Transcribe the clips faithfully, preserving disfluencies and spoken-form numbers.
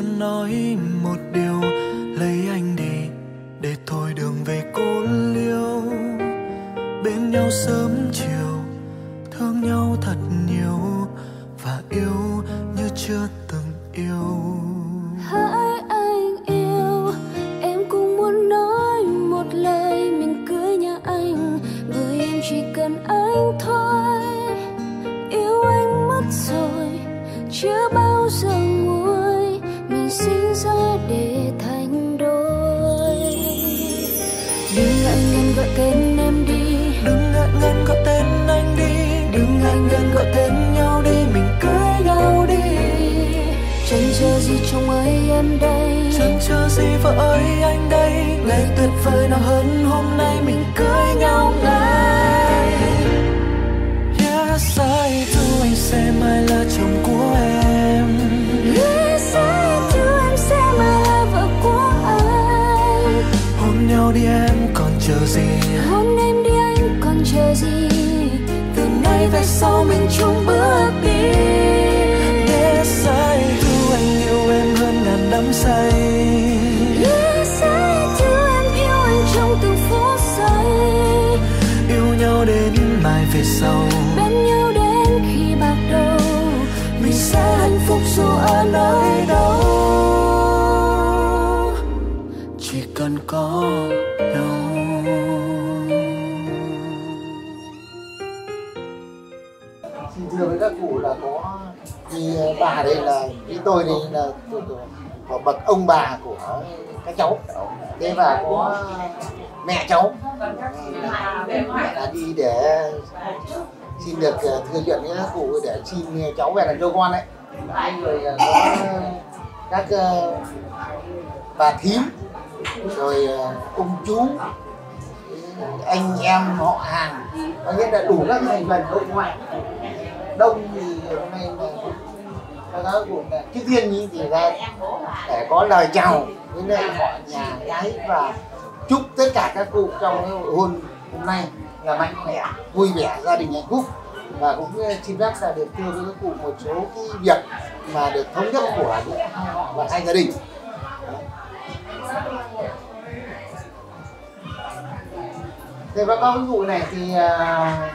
muốn nói một điều, lấy anh đi để thôi đường về cô liêu. Bên nhau sớm chiều, thương nhau thật nhiều và yêu như chưa từng yêu. Hỡi anh yêu, em cũng muốn nói một lời mình cưới nhà anh, bởi em chỉ cần anh thôi. Yêu anh mất rồi, chưa bao giờ nguôi, mình sinh ra để thành đôi. Đừng ngại ngần gọi tên em đi, đừng ngại ngần gọi tên anh đi, đừng ngại ngần gọi tên nhau đi, mình cưới nhau đi. Chẳng chờ gì chồng ơi em đây, chẳng chờ gì vợ ơi anh đây, ngày tuyệt vời nào hơn hôm nay mình cưới nhau ngay. Yes, I do, anh sẽ mãi là chồng của em. Yes, I do, em sẽ mãi là vợ của anh. Hôn nhau đi em còn chờ gì, hôn em đi anh còn chờ gì, từ nay về sau mình chung bước đi. Yes, I do, anh yêu em hơn ngàn đắm say. Yes, I do, em yêu anh trong từng phút giây. Yêu nhau đến mai về sau, bên nhau đến khi bạc đầu, mình sẽ hạnh phúc dù ở nơi đâu, chỉ cần có nhau. Xin thưa với các cụ là có thì bà đây là với tôi đây là của bậc ông bà của các cháu, thế và có mẹ cháu là đi để xin được thưa chuyện với các cụ để xin cháu về làm dâu con đấy. Hai người có các bà thím rồi ông chú anh em họ hàng, có nghĩa là đủ các thành phần nội ngoại. Đông thì hôm nay là các cụ là trước tiên thì ra để có lời chào với lại họ nhà gái và chúc tất cả các cụ trong cái hội hôn hôm nay là mạnh khỏe, vui vẻ, gia đình hạnh phúc, và cũng xin phép là được thưa với các cụ một số cái việc mà được thống nhất của hai họ và hai gia đình. Thế báo cáo với cụ này thì uh,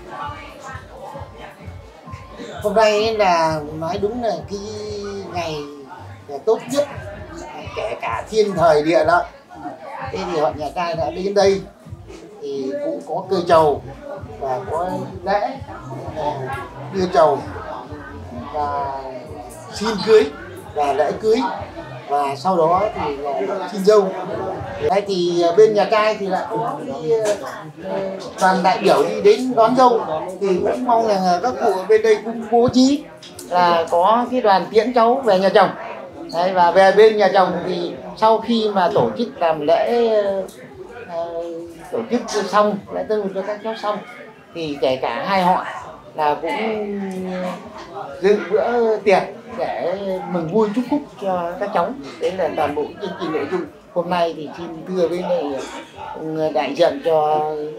hôm nay là nói đúng là cái ngày là tốt nhất kể cả thiên thời địa lợi. Thế thì họ nhà trai đã đến đây thì cũng có cây trầu và có lễ đưa trầu và xin cưới và lễ cưới, và sau đó thì là xin dâu. Đây thì bên nhà trai thì lại có đoàn đại biểu đi đến đón dâu, thì cũng mong là các cụ ở bên đây cũng bố trí là có cái đoàn tiễn cháu về nhà chồng. Đấy, và về bên nhà chồng thì sau khi mà tổ chức làm lễ uh, tổ chức xong lễ tân cho các cháu xong thì kể cả hai họ là cũng dự bữa tiệc để mừng vui chúc phúc cho các cháu. Đấy là toàn bộ chương trình nội dung hôm nay. Thì xin thưa với này đại diện cho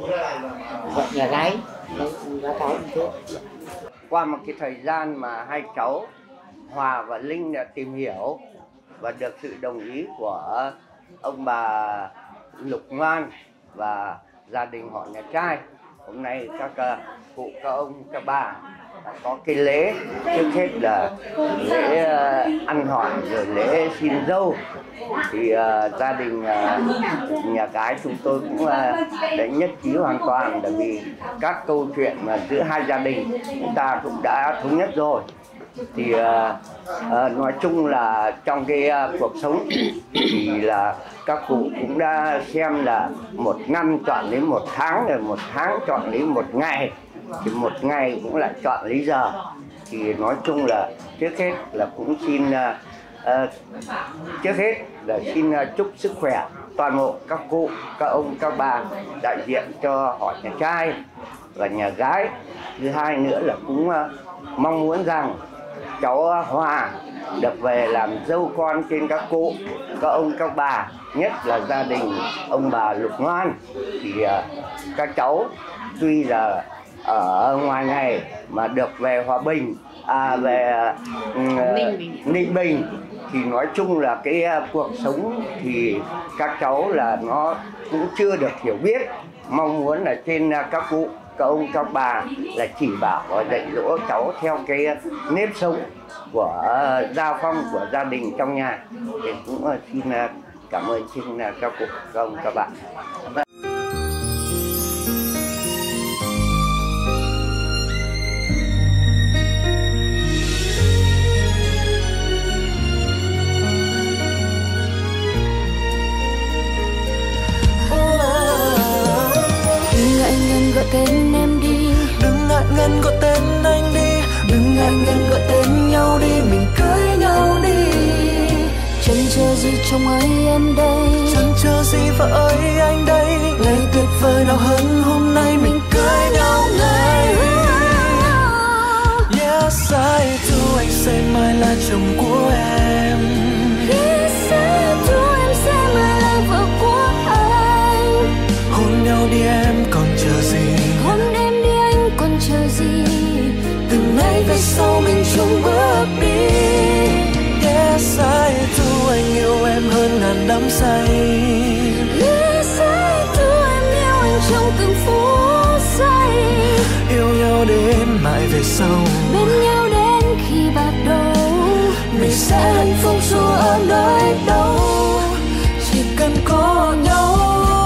vợ nhà gái báo cáo như thế. Qua một cái thời gian mà hai cháu Hòa và Linh đã tìm hiểu và được sự đồng ý của ông bà Lục Ngoan và gia đình họ nhà trai, hôm nay các cụ, các ông, các bà đã có cái lễ, trước hết là lễ ăn hỏi rồi lễ xin dâu. Thì uh, gia đình uh, nhà gái chúng tôi cũng uh, đã nhất trí hoàn toàn, bởi vì các câu chuyện mà giữa hai gia đình chúng ta cũng đã thống nhất rồi. Thì uh, uh, nói chung là trong cái uh, cuộc sống thì là các cụ cũng đã xem là một năm chọn lấy một tháng, rồi một tháng chọn lấy một ngày, thì một ngày cũng lại chọn lấy giờ. Thì nói chung là trước hết là cũng xin uh, uh, trước hết là xin uh, chúc sức khỏe toàn bộ các cụ, các ông, các bà đại diện cho họ nhà trai và nhà gái. Thứ hai nữa là cũng uh, mong muốn rằng cháu Hòa được về làm dâu con trên các cụ, các ông, các bà, nhất là gia đình ông bà Lục Ngoan. Thì uh, các cháu tuy là ở ngoài này mà được về Hòa Bình, à, về uh, Ninh Bình, thì thì nói chung là cái cuộc sống thì các cháu là nó cũng chưa được hiểu biết. Mong muốn là trên các cụ, các ông, các bà là chỉ bảo và dạy dỗ cháu theo cái nếp sống của gia phong của gia đình trong nhà. Thì cũng xin cảm ơn xin các cụ, các ông, các bạn. Gọi tên em đi, đừng ngại ngần gọi tên anh đi, đừng ngại ngần gọi tên nhau đi, mình cưới nhau đi. Chân chờ gì chồng ơi em đây, chân chờ gì vợ ơi anh đây. Ngày tuyệt vời nào hơn hôm nay mình cưới nhau ngay. Yes, I do, anh sẽ mãi là chồng của em. Yes, I do, em sẽ mãi là vợ của anh. Hôn nhau đi em còn chờ gì, hôn em đi anh còn chờ gì. Từ nay về sau mình chung bước đi. Yes, I do, anh yêu em hơn ngàn đắm say. Yes, I do, em yêu anh trong từng phút giây. Yêu nhau đến mãi về sau, bên nhau đến khi bạc đầu. Mình sẽ hạnh phúc dù ở nơi đâu, chỉ cần có nhau.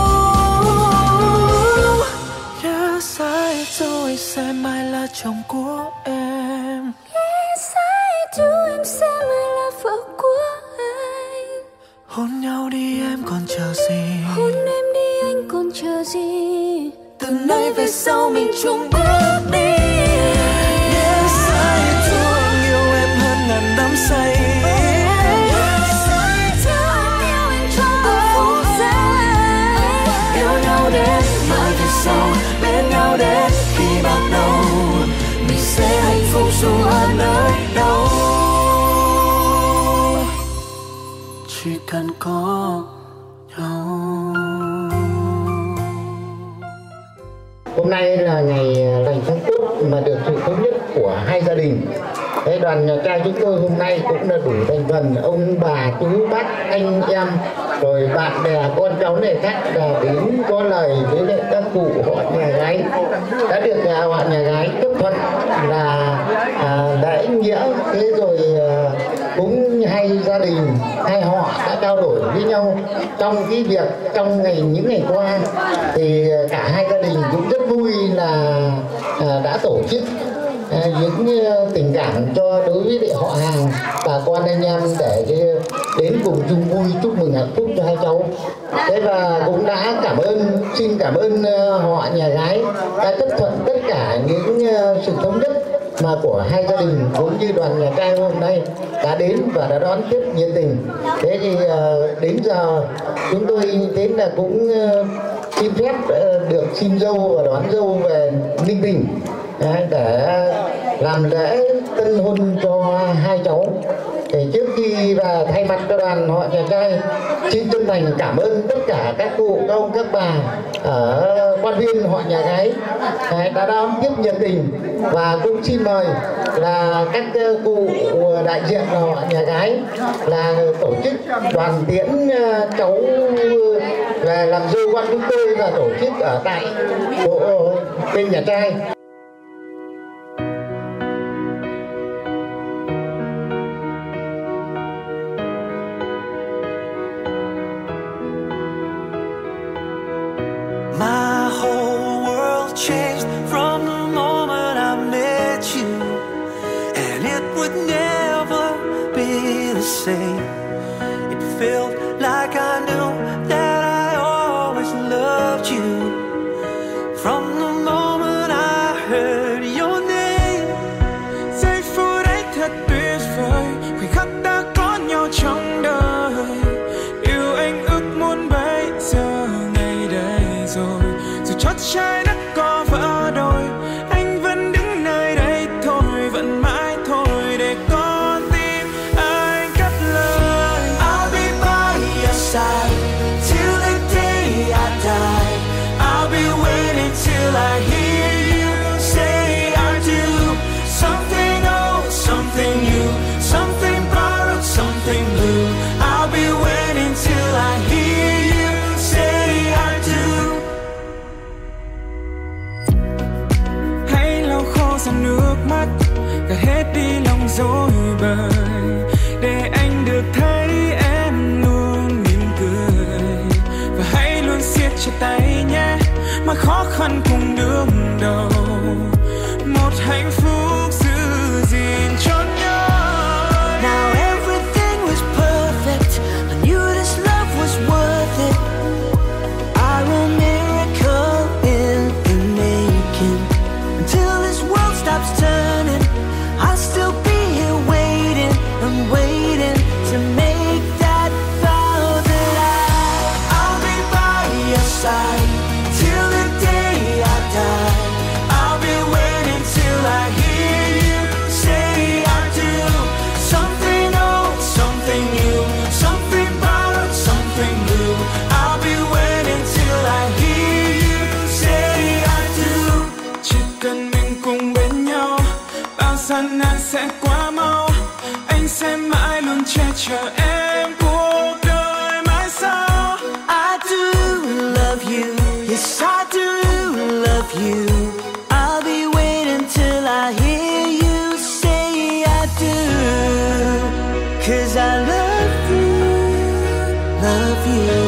Yes, I do, anh sẽ mãi là chồng của em. Yes, I do, em sẽ mãi là vợ của anh. Hôn nhau đi em còn chờ gì, hôn em đi anh còn chờ gì. Từ nay về sau mình chung bước đi. Yes, I do, anh yêu em hơn ngàn đắm say. Yes, I do, em yêu anh trong từng phút giây. Yêu nhau đến mãi về sau, bên nhau đến khi bạc đầu. Mình sẽ hạnh phúc dù ở nơi đâu, chỉ cần có nhau. Hôm nay là ngày lành tháng tốt mà được sự thống nhất của hai gia đình. Cái đoàn nhà trai chúng tôi hôm nay cũng là đủ thành phần ông bà chú bác anh em rồi bạn bè con cháu này khác là đến có lời với lại các cụ họ nhà gái đã được họ nhà gái chấp thuận là à, lễ nghĩa. Thế rồi à, cũng hai gia đình hai họ đã trao đổi với nhau trong cái việc trong ngày những ngày qua thì cả hai gia đình cũng rất vui là à, đã tổ chức à, những tình cảm cho đối với lại họ hàng bà con anh em để đến cùng chung vui chúc mừng hạnh phúc cho hai cháu. Thế và cũng đã cảm ơn xin cảm ơn họ nhà gái đã chấp thuận tất cả những sự thống nhất mà của hai gia đình cũng như đoàn nhà trai hôm nay đã đến và đã đón tiếp nhiệt tình. Thế thì đến giờ chúng tôi đến là cũng xin phép được xin dâu và đón dâu về Ninh Bình để làm lễ tân hôn cho hai cháu. Thì trước khi và thay mặt cho đoàn họ nhà trai xin chân thành cảm ơn tất cả các cụ, các ông, các bà ở quan viên họ nhà gái đã đón tiếp nhiệt tình và cũng xin mời là các cụ đại diện họ nhà gái là tổ chức đoàn tiễn cháu về làm dâu quan chúng tôi và tổ chức ở tại bộ bên nhà trai. My whole world changed from the moment I met you, and it would never be the same. It felt like I knew that I always loved you from the moment I heard your name. Giây phút ấy thật tuyệt vời, khoảnh khắc đã có nhau trong đời. Yêu anh ước muốn bây giờ ngày đây rồi, dù chót trái đất có vỡ đôi, anh vẫn đứng nơi đây thôi, vẫn mãi thôi để con tim anh cất lời. I'll be by your side till the day I die. I'll be waiting till I hear you say I do. Something old, something new, something borrowed, something blue. gạt hết đi lòng dối bời, để anh được thấy em luôn mỉm cười. Và hãy luôn siết chặt tay nhé, mà khó khăn cùng đương đầu, một hạnh phúc giữ gìn cho nhau. Now everything was perfect, I knew this love was worth it. Are a miracle in the making. Until this world stops turning, I'll still be here waiting and waiting to make that vow that I, I'll be by your side till the day I die. I'll be waiting till I hear you say I do. Something old, something new, something borrowed, something new. I'll be waiting till I hear you say I do. Chỉ cần mình cùng bên nhau, bao gian nan sẽ qua mau. Anh sẽ mãi luôn che chở em cuộc đời mãi sau. I do love you, yes I do love you. I'll be waiting till I hear you say I do. Cause I love you, love you.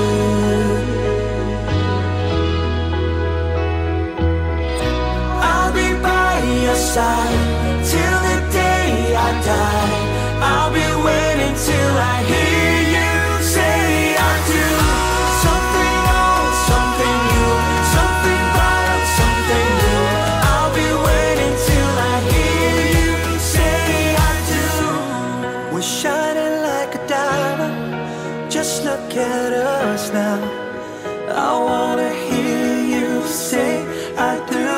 I'll be by your side till the day I die. I'll be waiting till I hear you say I do. Something old, something new, something borrowed, something new. I'll be waiting till I hear you say I do. We're shining like a diamond, just look at us now. I wanna hear you say I do.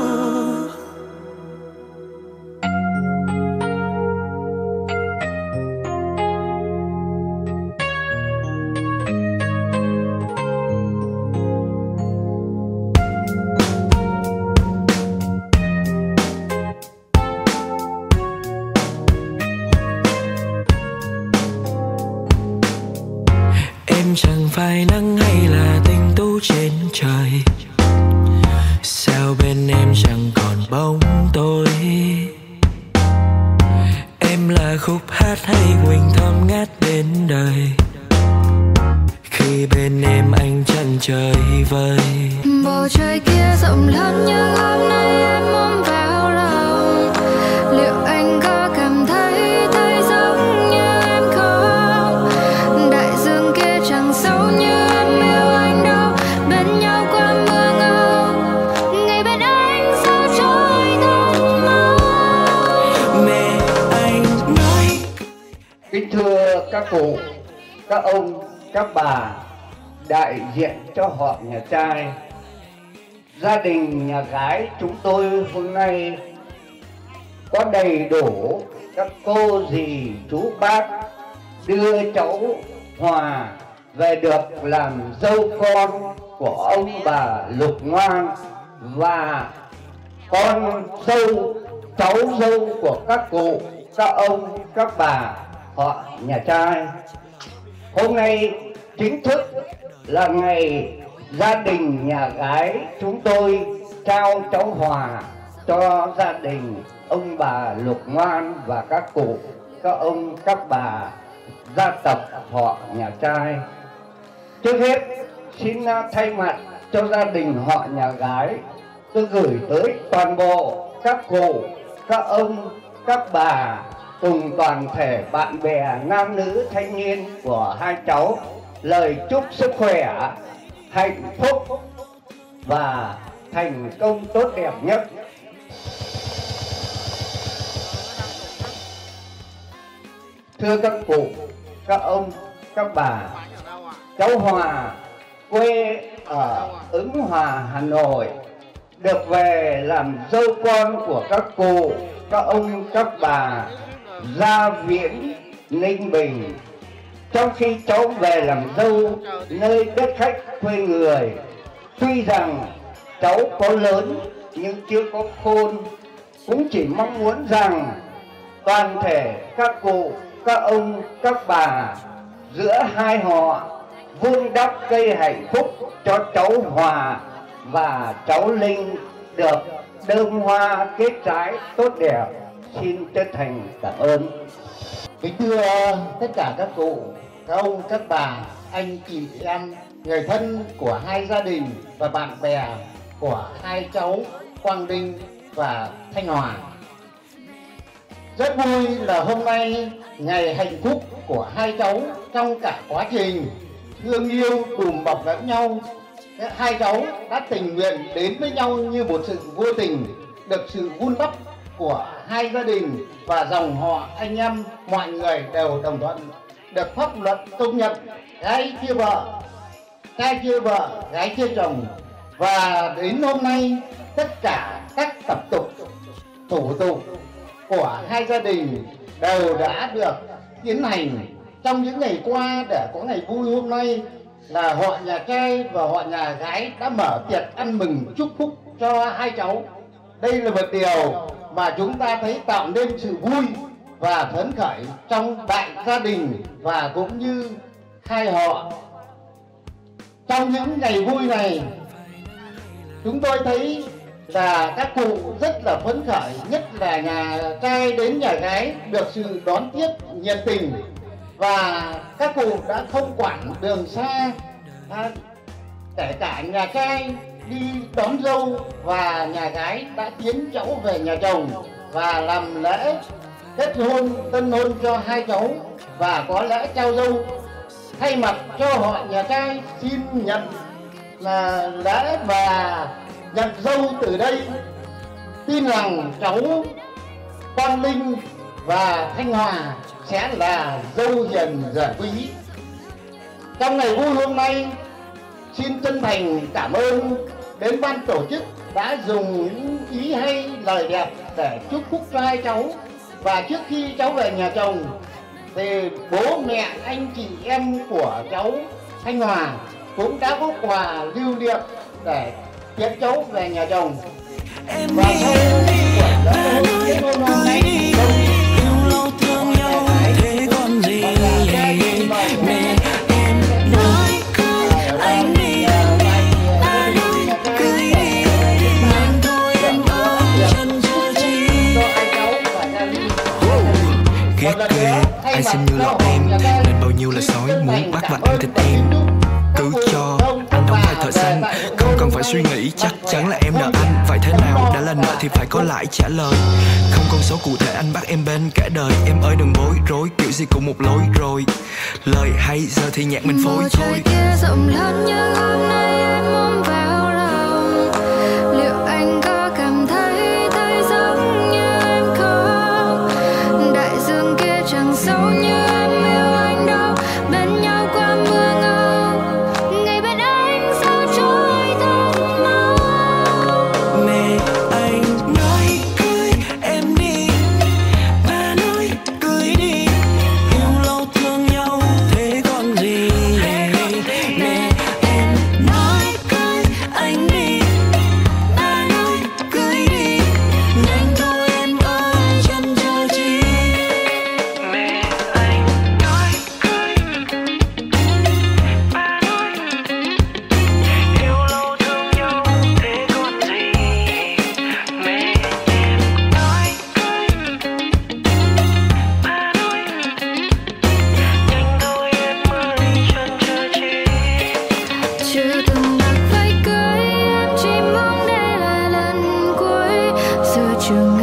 Em chẳng phải nắng hay là tinh tú trên trời, sao bên em chẳng còn bóng tối. Em là khúc hát hay quỳnh thơm ngát bên đời, khi bên em anh chẳng trời vơi. Bầu trời kia rộng lớn nhưng hôm nay em ôm vào lòng. Liệu anh có cảm thấy thấy giống như em không? Đại dương kia chẳng sâu như em yêu anh đâu. Bên nhau qua mưa ngâu, ngày bên anh sao trôi thật mau. Mẹ anh nói. Kính thưa các cụ, các ông, các bà, đại diện cho họ nhà trai, gia đình nhà gái chúng tôi hôm nay có đầy đủ các cô dì chú bác đưa cháu Hòa về được làm dâu con của ông bà Lục Ngoan và con dâu, cháu dâu của các cụ, các ông, các bà họ nhà trai. Hôm nay chính thức là ngày gia đình nhà gái chúng tôi trao cháu Hòa cho gia đình ông bà Lục Ngoan và các cụ, các ông, các bà gia tộc họ nhà trai. Trước hết xin thay mặt cho gia đình họ nhà gái, tôi gửi tới toàn bộ các cụ, các ông, các bà cùng toàn thể bạn bè nam nữ thanh niên của hai cháu lời chúc sức khỏe, hạnh phúc và thành công tốt đẹp nhất. Thưa các cụ, các ông, các bà, cháu Hòa quê ở Ứng Hòa, Hà Nội, được về làm dâu con của các cụ, các ông, các bà Gia Viễn, Ninh Bình. Trong khi cháu về làm dâu nơi đất khách quê người, tuy rằng cháu có lớn nhưng chưa có khôn, cũng chỉ mong muốn rằng toàn thể các cụ, các ông, các bà giữa hai họ vun đắp cây hạnh phúc cho cháu Hòa và cháu Linh được đơm hoa kết trái tốt đẹp. xin chân thành cảm ơn. Kính thưa tất cả các cụ, các ông, các bà, anh chị em, người thân của hai gia đình và bạn bè của hai cháu Quang Đinh và Thanh Hòa. Rất vui là hôm nay ngày hạnh phúc của hai cháu trong cả quá trình thương yêu đùm bọc lẫn nhau. Hai cháu đã tình nguyện đến với nhau như một sự vô tình, được sự vun đắp của hai gia đình và dòng họ anh em, mọi người đều đồng thuận, được pháp luật công nhận gái chưa vợ, trai chưa vợ, gái chưa chồng. Và đến hôm nay tất cả các tập tục, thủ tục của hai gia đình đều đã được tiến hành trong những ngày qua để có ngày vui hôm nay, là họ nhà trai và họ nhà gái đã mở tiệc ăn mừng chúc phúc cho hai cháu. Đây là một điều mà chúng ta thấy tạo nên sự vui và phấn khởi trong đại gia đình và cũng như hai họ. Trong những ngày vui này, chúng tôi thấy là các cụ rất là phấn khởi, nhất là nhà trai đến nhà gái được sự đón tiếp nhiệt tình, và các cụ đã không quản đường xa, à, kể cả nhà trai đi đón dâu và nhà gái đã tiến cháu về nhà chồng và làm lễ kết hôn, tân hôn cho hai cháu và có lễ trao dâu. Thay mặt cho họ nhà trai xin nhận là lễ và nhận dâu từ đây. Tin rằng cháu Quang Linh và Thanh Hòa sẽ là dâu hiền rể quý. Trong ngày vui hôm nay, xin chân thành cảm ơn đến ban tổ chức đã dùng những ý hay, lời đẹp để chúc phúc cho hai cháu. Và trước khi cháu về nhà chồng thì bố mẹ, anh chị em của cháu Thanh Hòa cũng đã có quà lưu niệm để tiễn cháu về nhà chồng. Và sau buổi lễ hôn hôm nay, yêu lâu thương nhau thế còn gì, mẹ em nói cưới anh đi, ta nói cưới đi, nên thôi em ơi chân chưa chi. Ghét ghê, anh xem như là em, nên bao nhiêu là sói muốn bắt vạch em thịt em. Cứ cho anh đóng vai thợ săn, không cần phải suy nghĩ, chắc chắn là em nợ anh. Vậy thế nào đã là nợ thì phải có lại trả lời. Không con số cụ thể anh bắt em bên cả đời. Em ơi đừng bối rối, kiểu gì cũng một lối rồi. Lời hay giờ thì nhạc mình phối thôi. Bầu trời kia rộng lớn nhưng hôm nay em ôm vào lòng. Liệu anh có cảm thấy thấy giống như em không? Đại dương kia chẳng sâu như em yêu anh đâu. Bên nhau qua mưa ngâu, ngày bên anh sao trôi thật mau. Mẹ anh nói cưới em đi, ba nói cưới đi, yêu lâu thương nhau thế còn gì. Mẹ em nói cưới anh đi, ba nói cưới đi, nhanh thôi em ơi chân chờ chi. Mẹ anh nói cưới, ba nói yêu lâu thương nhau thế còn gì. Mẹ em nói cưới, ba nói nhanh thôi em ơi chân chờ chi. Chưa từng mặc váy cưới, em chỉ mong đây là lần cuối. Giờ trường